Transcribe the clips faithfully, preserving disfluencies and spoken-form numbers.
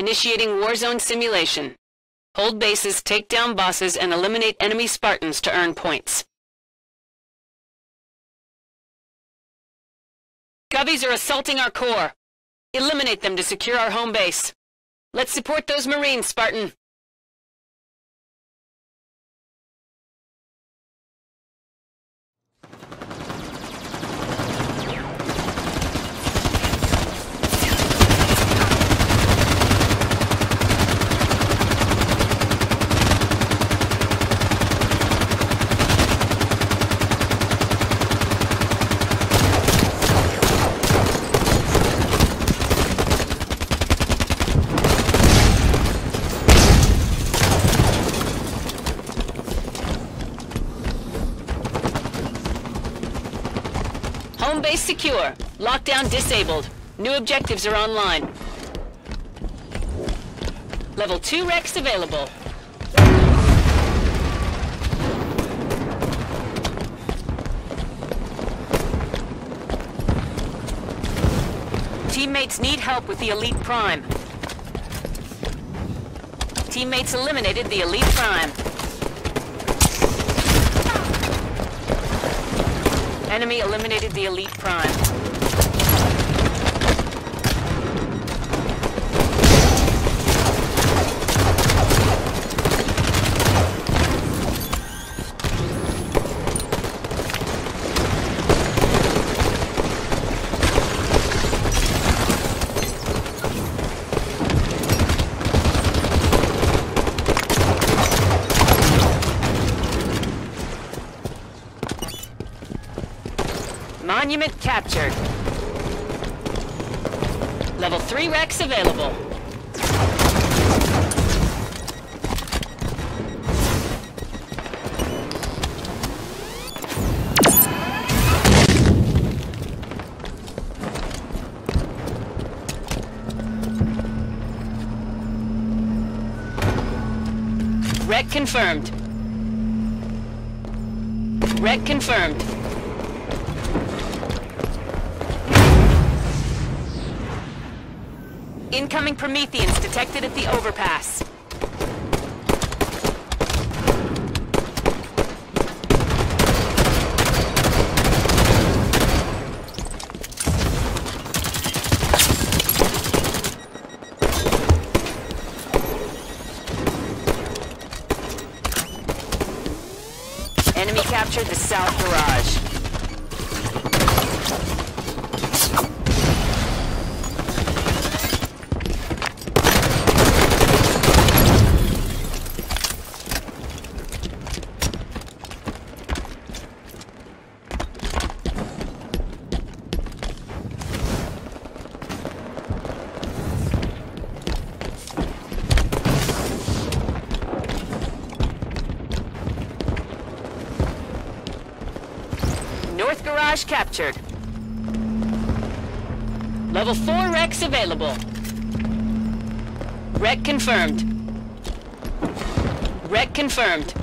Initiating Warzone simulation. Hold bases, take down bosses, and eliminate enemy Spartans to earn points. Govies are assaulting our core. Eliminate them to secure our home base. Let's support those Marines, Spartan. Home base secure. Lockdown disabled. New objectives are online. Level two Rex available. Teammates need help with the Elite Prime. Teammates eliminated the Elite Prime. Enemy eliminated the Elite Prime. Monument captured. Level three Rex available. Wreck confirmed. Wreck confirmed. Incoming Prometheans detected at the overpass. Enemy captured the South Garage. North Garage captured. Level four Rex available. Wreck confirmed. Wreck confirmed.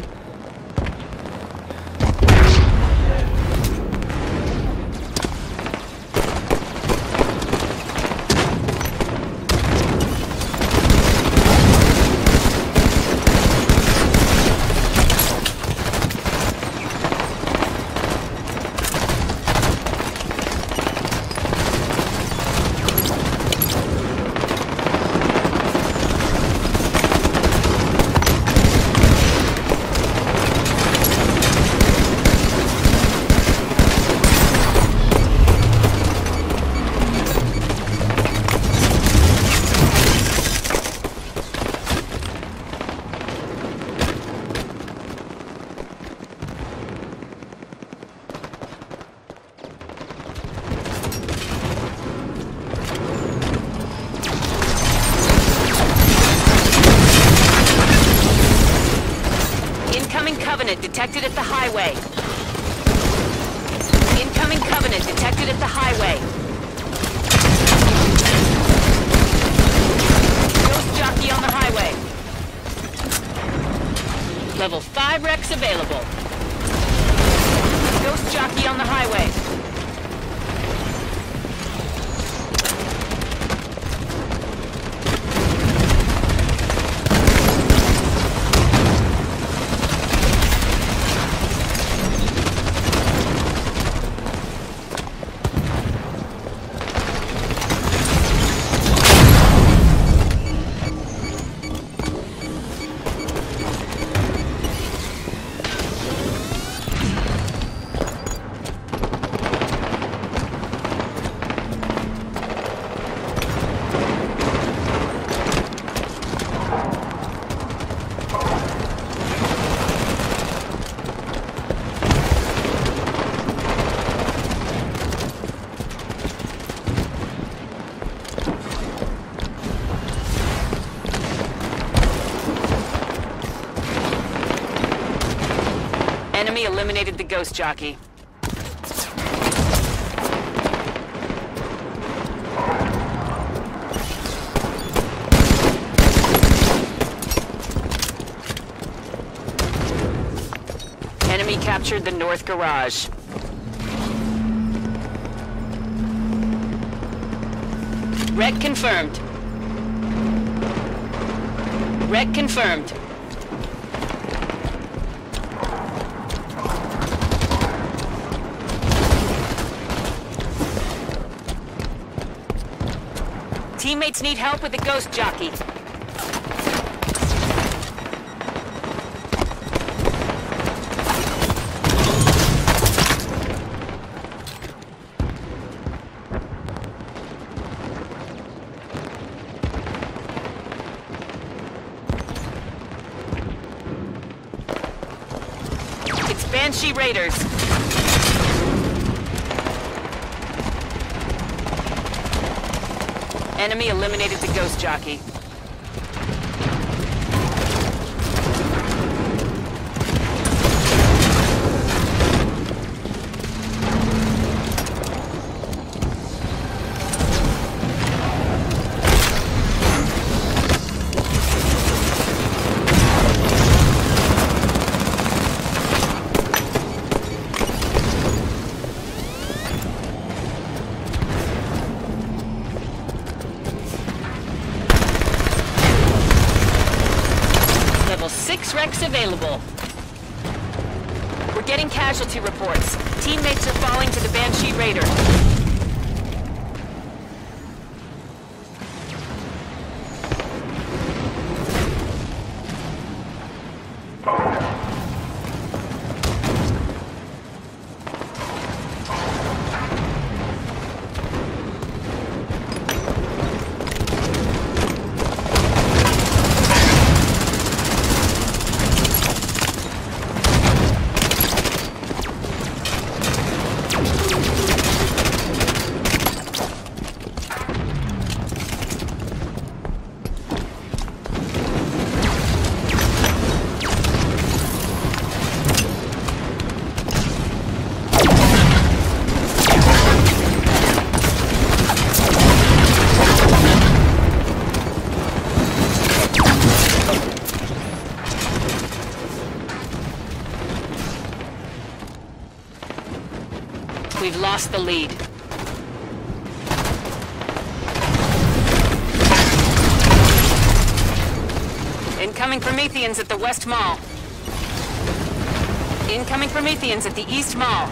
Covenant detected at the highway. Incoming Covenant detected at the highway. Ghost jockey on the highway. Level five Rex available. Ghost jockey on the highway. eliminated the ghost jockey. Enemy captured the north garage. Wreck confirmed. Wreck confirmed. Teammates need help with the ghost jockey. It's Banshee Raiders. Enemy eliminated the ghost jockey. Six wrecks available. We're getting casualty reports. Teammates are falling to the Banshee Raider. We've lost the lead. Incoming Prometheans at the West Mall. Incoming Prometheans at the East Mall.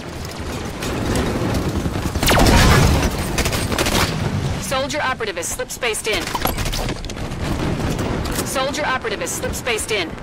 Soldier operative is slip-spaced in. Soldier operative is slip-spaced in.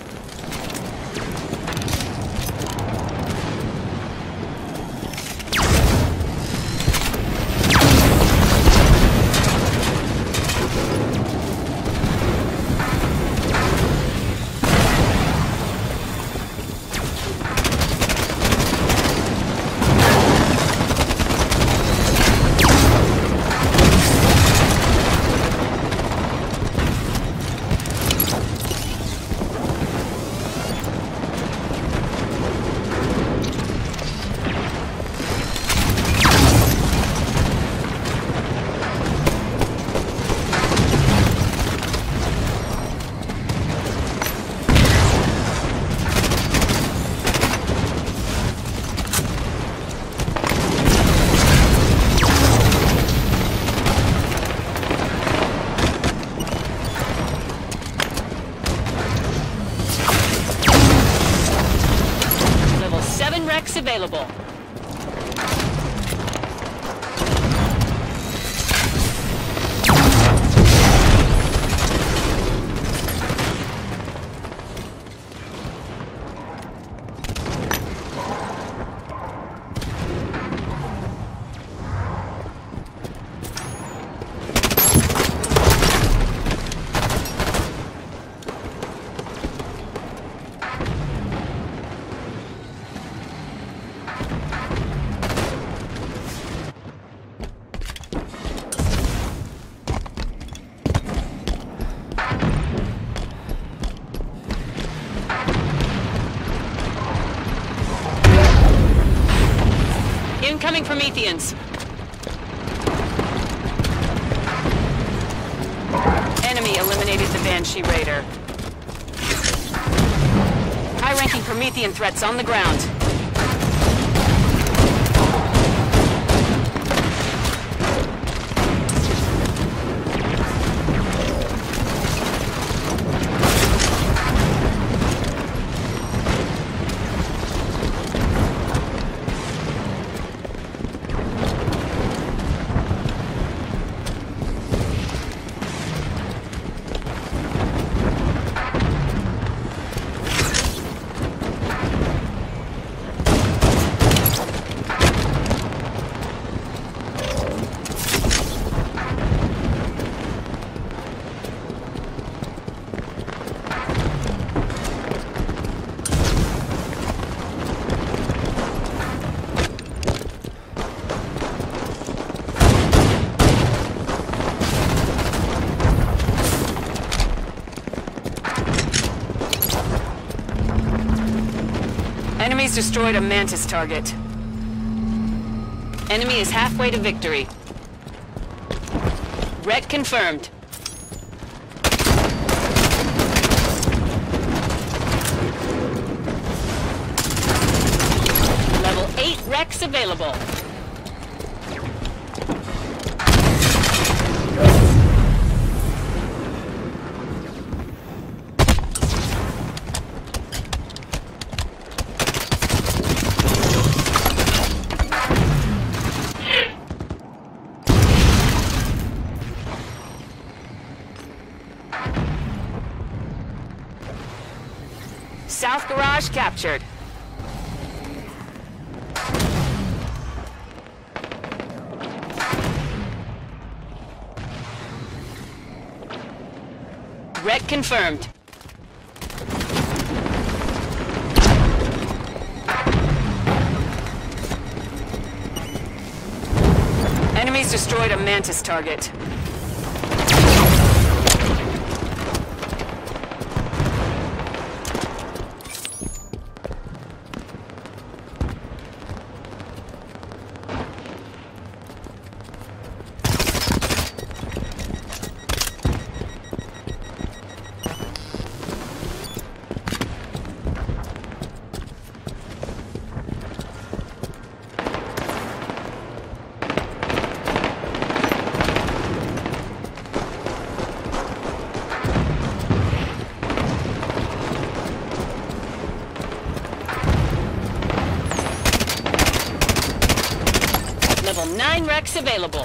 Available. Incoming Prometheans. Enemy eliminated the Banshee Raider. High-ranking Promethean threats on the ground. Enemies destroyed a Mantis target. Enemy is halfway to victory. Wreck confirmed. Level eight wrecks available. South Garage captured. Wreck confirmed. Enemies destroyed a Mantis target. Level nine wrecks available.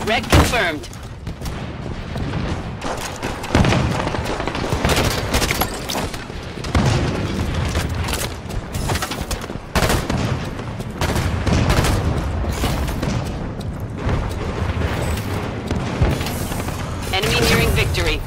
Wreck confirmed. Enemy nearing victory.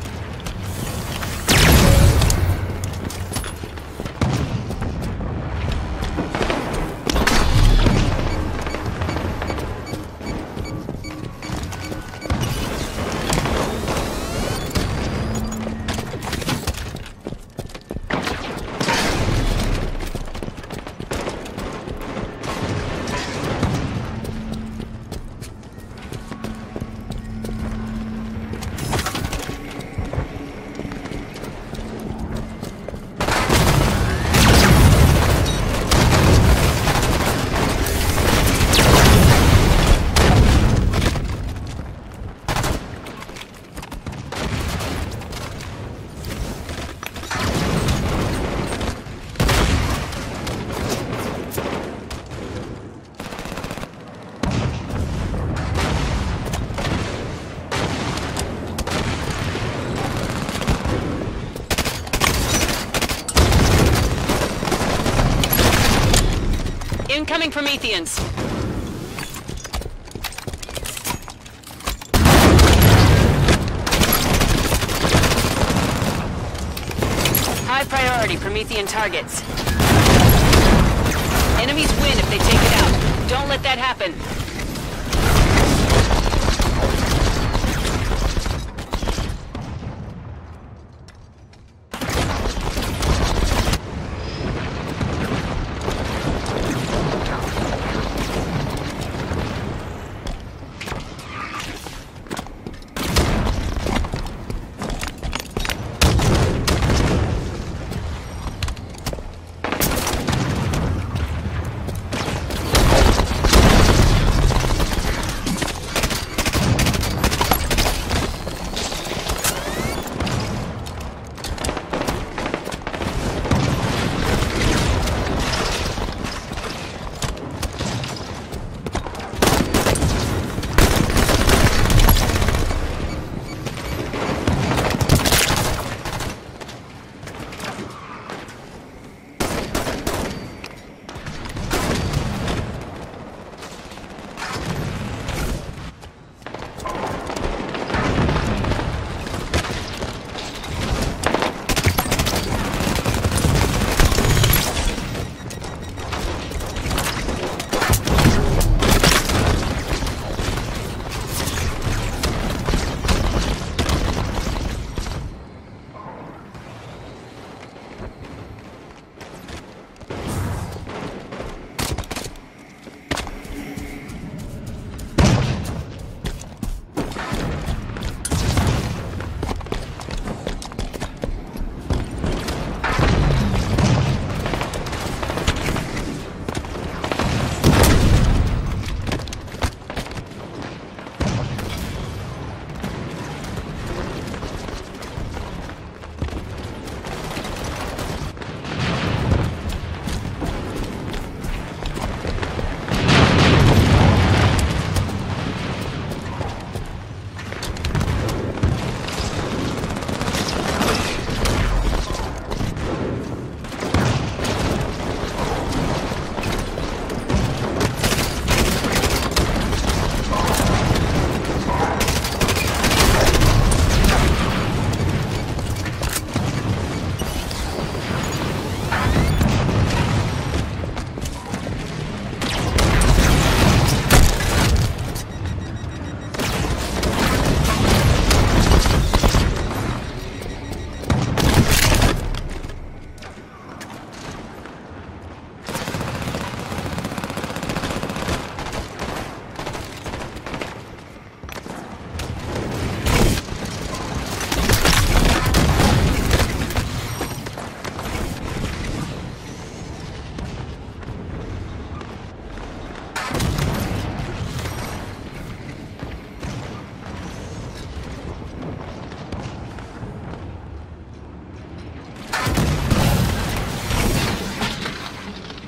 Incoming Prometheans. High priority Promethean targets. Enemies win if they take it out. Don't let that happen.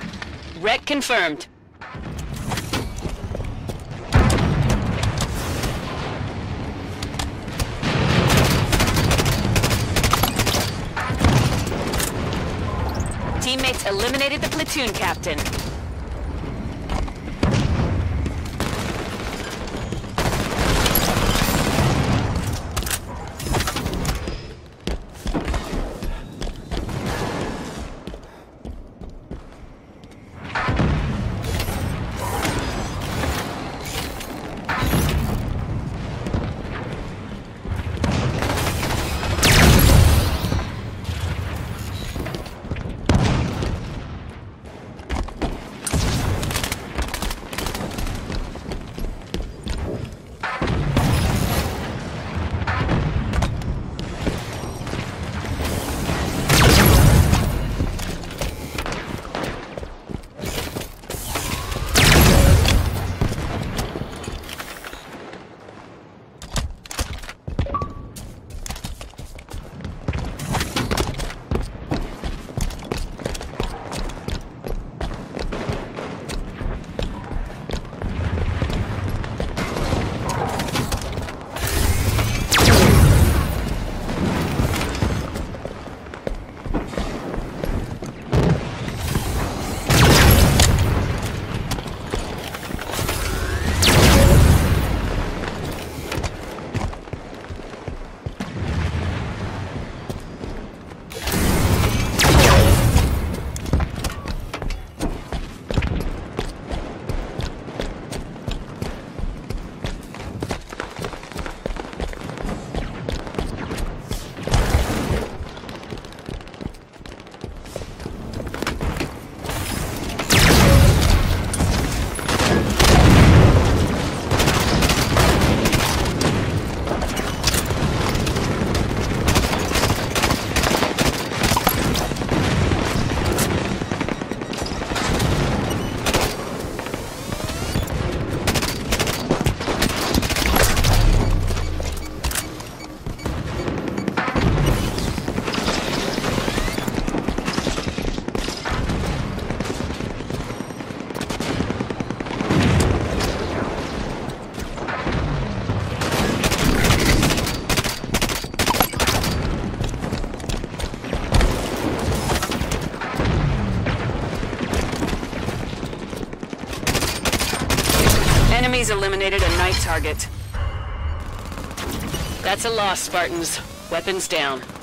Wreck confirmed. teammates eliminated the platoon captain. Enemies eliminated a night target. That's a loss, Spartans. Weapons down.